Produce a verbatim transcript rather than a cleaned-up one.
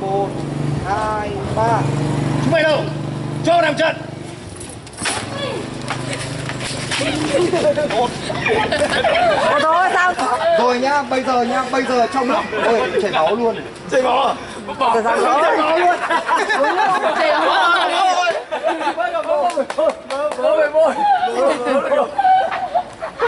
một, hai, ba. Chúng mày đâu? Cho làm trận. Một. Thôi sao? Rồi nhá, bây giờ nhá, bây giờ trong lúc ôi chảy máu luôn. Chảy máu à? Từ sao Chảy máu luôn. Chảy